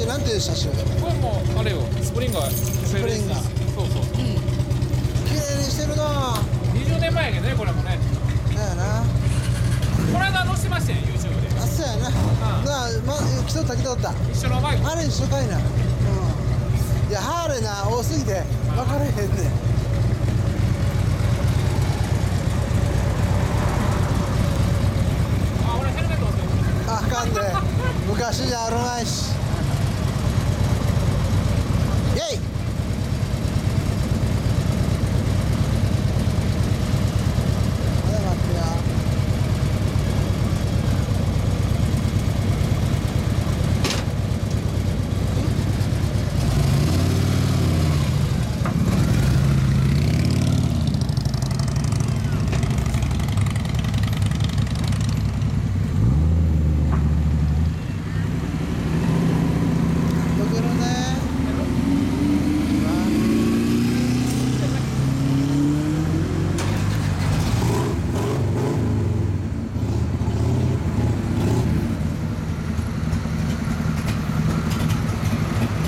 ってなんていう車種？ これもあれよ、スプリンガー。 スプリンガー。 そうそうそう。 綺麗にしてるな。 20年前やけどね、これもね。 だよな。 この間載せてましたよ、YouTube で。 あ、そうやな。来とった来とった。 一緒のバイク。 あれ一緒かいな。うん。いや、ハーレーな、多すぎて分かれへんねん。 あ、俺ヘルメット忘れてあかんで。昔じゃあるまいし。